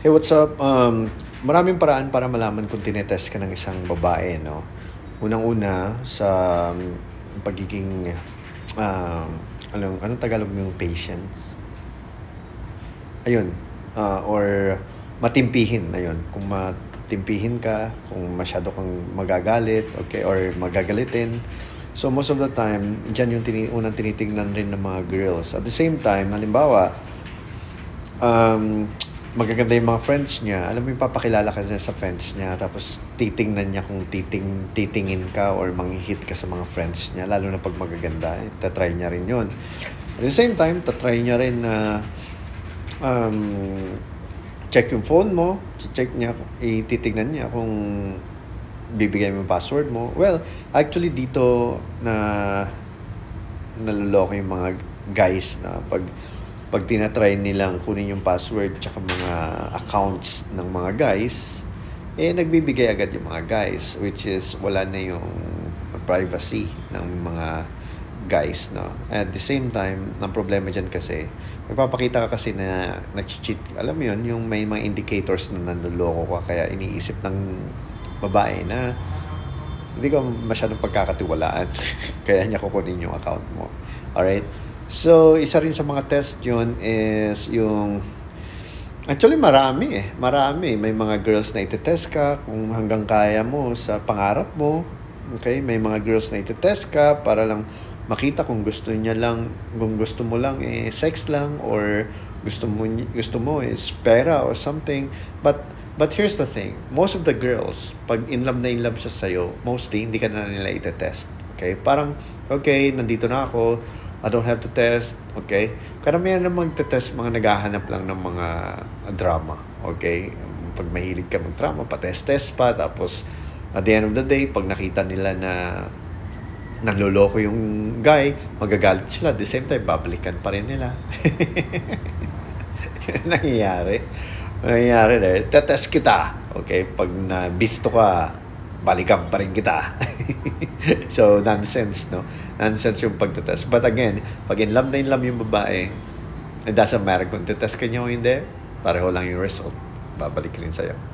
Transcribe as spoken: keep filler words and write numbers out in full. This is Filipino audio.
Hey, what's up? Um, maraming paraan para malaman kung tinetest ka ng isang babae, no? Unang-una, sa um, pagiging, um, anong, anong Tagalog yung patience? Ayun, ah, or matimpihin, ayun. Kung matimpihin ka, kung masyado kang magagalit, okay, or magagalitin. So, most of the time, dyan yung tini unang tinitignan rin ng mga girls. At the same time, halimbawa, um, magaganda yung mga friends niya. Alam mo yung papakilala ka niya sa friends niya, tapos titingnan niya kung titing, titingin ka or manghihit ka sa mga friends niya, lalo na pag magaganda, eh, tatry niya rin yun. At the same time, tatry niya rin na um, check yung phone mo, check niya, ititignan niya kung bibigay mo yung password mo. Well, actually dito na naluloko yung mga guys na pag pag tinatry nilang kunin yung password tsaka mga accounts ng mga guys, eh nagbibigay agad yung mga guys, which is wala na yung privacy ng mga guys, no? At the same time, ang problema dyan kasi, nagpapakita ka kasi na nag-cheat. Alam mo yun, yung may mga indicators na nanloloko ka, kaya iniisip ng babae na hindi ka masyadong pagkakatiwalaan. Kaya niya kukunin yung account mo. Alright? So, isa rin sa mga test yun is yung... Actually, marami eh. Marami. May mga girls na itetest ka kung hanggang kaya mo sa pangarap mo. Okay? May mga girls na itetest ka para lang makita kung gusto niya lang, kung gusto mo lang eh sex lang or gusto mo gusto mo is pera or something. But But here's the thing, most of the girls, pag in love na in love siya sa'yo, mostly, hindi ka na nila itetest. Okay? Parang, okay, nandito na ako, I don't have to test. Okay? Karamihan na magtetest, mga naghahanap lang ng mga drama. Okay? Pag mahilig ka mag-drama, pa-test-test pa, tapos, at the end of the day, pag nakita nila na nanloloko yung guy, magagalit sila. At the same time, babalikan pa rin nila. Yun nangyayari. Nangyayari dahil, tetest kita. Okay? Pag nabisto ka, balikan pa rin kita. So, nonsense, no? Nonsense yung pagtetest. But again, pag in love na in love yung babae, it doesn't matter kung tetest ka niya o hindi, pareho lang yung result. Babalik rin sa'yo.